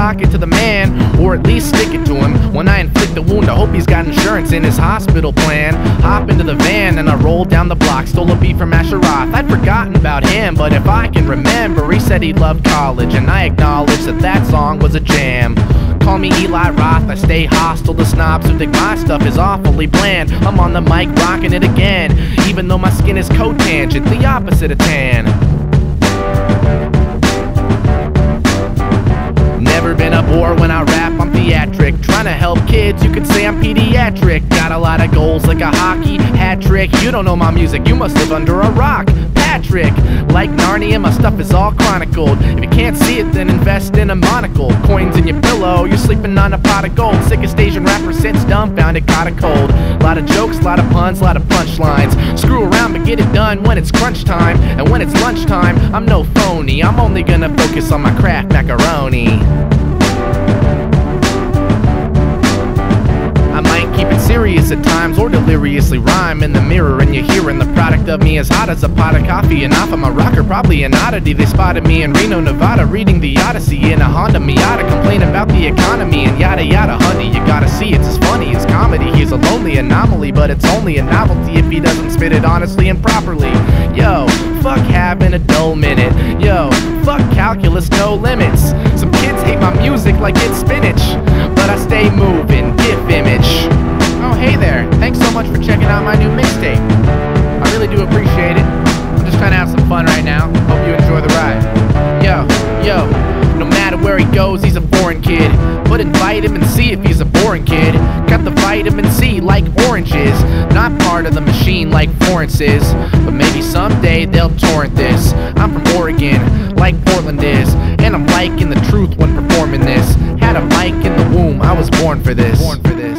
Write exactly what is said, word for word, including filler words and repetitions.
talk it to the man, or at least stick it to him. When I inflict a wound, I hope he's got insurance in his hospital plan. Hop into the van and I roll down the block. Stole a beat from Asher Roth. I'd forgotten about him, but if I can remember, he said he loved college, and I acknowledge that that song was a jam. Call me Eli Roth, I stay hostile to snobs who think my stuff is awfully bland. I'm on the mic rocking it again, even though my skin is cotangent, the opposite of tan. Never been a bore when I rap, I'm theatric. Trying to help kids, you could say I'm pediatric. Got a lot of goals like a hockey hat trick. You don't know my music, you must live under a rock. Patrick, like Narnia, my stuff is all chronicled. If you can't see it, then invest in a monocle. Coins in your pillow, you're sleeping on a pot of gold. Sickest Asian rapper since dumbfounded, caught a cold. Lot of jokes, lot of puns, lot of punchlines. Screw around but get it done when it's crunch time. And when it's lunchtime, I'm no phony. I'm only gonna focus on my craft macaroni. I might keep it serious at times or deliriously rhyme in the mirror, and you're hearing the product of me as hot as a pot of coffee. And off of my rocker, probably an oddity. They spotted me in Reno, Nevada, reading the Odyssey in a Honda Miata, complaining about the economy and yada yada. Honey, you gotta see it's as funny as comedy. He's a lonely anomaly, but it's only a novelty if he doesn't spit it honestly and properly. Yo, fuck having a dull minute. Yo, fuck calculus, no limits. Some kids hate my music like it's spinach, but I stay moving, GIF image. Oh hey there, thanks so much for checking out my new mixtape. I really do appreciate it. I'm just trying to have some fun right now. Hope you enjoy the ride. Yo, yo, no matter where he goes, he's a foreign kid. But invite him and see if he's a boring kid. Got the vitamin C like oranges. Not part of the machine like Florence is, but maybe someday they'll torrent this. I'm from Oregon, like Portland is, and I'm liking the truth when performing this. Had a mic in the womb, I was born for this. Born for this.